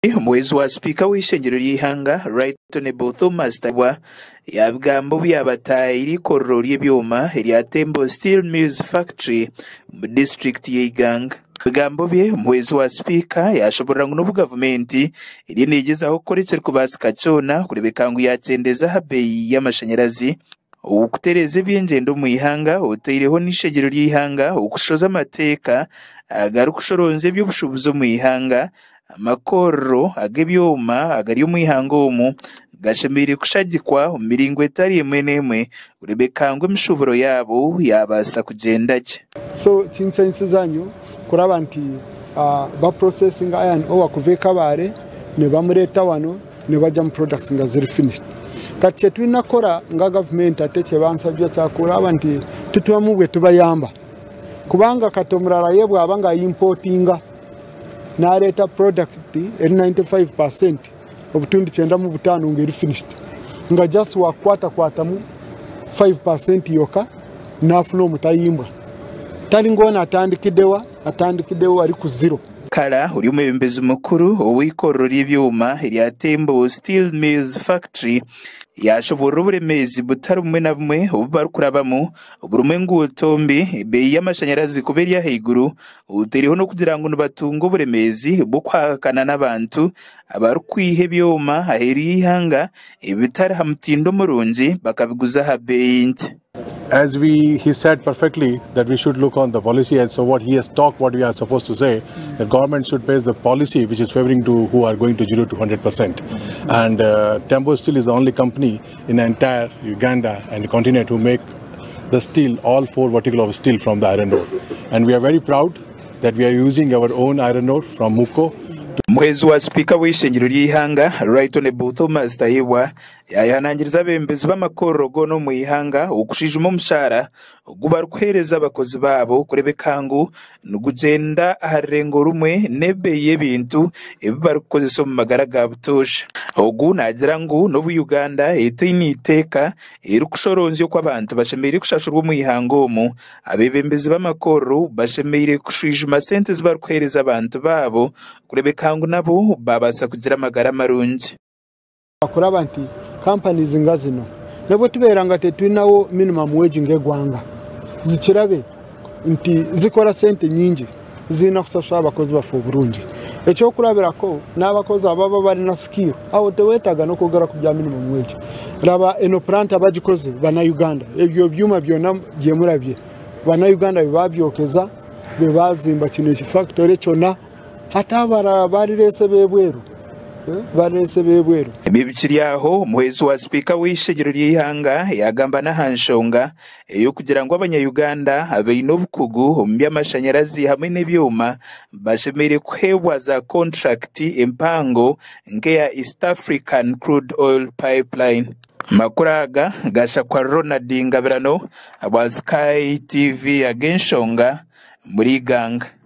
Umuhezi wa Speaker w'ishengero ry'ihanga Right Honorable Thomas Tayebwa yabgambo byabataye irikororo ry'ibyuma rya Tembo Steel Mills Factory mu district y'Iganga. Bigambo bye umuhezi wa Speaker yashobora ngo gavumenti iri nigezaho koretse kubasika cyona kurebeka yatsendeza habeyi y'amashanyarazi ukutereze byengendo mu ihanga uteireho n'ishengero ry'ihanga ukushoza amateka agarukushoronze by'ubushubuzo mu ihanga amakoro agebyoma agari umuihango mu gashemire kushagikwa umiringo etari yemenemwe urebekangwe mishuburo yabo yabasa kugenda cye. So cinsense zanyu kurabanti ba processing iron ore kuveka bare ne bamureta wano ne bajya mu products nga ziri finished kati twinakora nga government ateke bansabye cyakura abanti tutwa mubwe tubayamba kubanga katomurara yebwa abanga importinga na reta product eri 95% obutundi cyenda mu butano ngeri finished nga just wakwata mu 5% yoka nafuno mutayimba tali ngona atandikidewa ari ku zero. Kala uri umubembezi mukuru w'ikororo ry'ibyuma rya Tembo Steel Mills Factory yashobora uburemezi butari umwe na bumwe ububarukurabamo uburume ngutombi beyi y'amashanyarazi kubera yahiguru uteriho no kugira ngo batunga uburemezi bwo kwakana n'abantu abarukwihe byoma aheri ihanga ibitari hamutindo murungi bakabiguza habeyi. As he said perfectly that we should look on the policy, and so what he has talked, what we are supposed to say, the government should base the policy which is favoring to who are going to 0 to 100%. And Tembo Steel is the only company in the entire Uganda and the continent who make the steel, all 4 vertical of steel from the iron ore. And we are very proud that we are using our own iron ore from Muko. Umuhezi wa Speaker w'ishengero ry'ihanga Right Honorable Thomas Tayebwa yayanangiriza abembezi b'amakoro no mu ihanga ukushijuma umushara gubarukhereza abakozi babo kurebekangu nugugenda aharengo rumwe nebe y'ebintu ebibarukoze so mu magara ga butosha ogu nagira ngo no bu Uganda etini iteka irukushoronze ko abantu bashemeye kushashurwa mu ihango mu abebembezi b'amakoro bashemeye kushijuma sente zibarukhereza abantu babo kurebekangu nabo babasa kugira amagara marungi. Akora banti companies ngazino nabo tuberanga tetwinawo minimum wage ngegwanga zikirabe nti zikora sente nyingi zina kusasha abakozi bafu Burundi echo kurabira ko n'abakozi ababa bari na skill aho tewetaga no kugara kubya minimum wage raba eno plant abagikoze bana Uganda ebyo byuma byona byemurabye bana Uganda bibabyokeza bebazimba kino factory cyona hatabara bari rese bebweru Bibikiri aho umuhezi wa Speaker w'ishengero ry'ihanga yagamba n'ahanshonga yo kugira ngo abanya-Uganda abeino bukugu mu by'amashanyarazi hamwe n'ibyuma bashemere kuhebwa za contract empango nke ya East African Crude Oil Pipeline. Makuraga gasha kwa Ronald Ngabirano aba Sky TV agenshonga muri Iganga.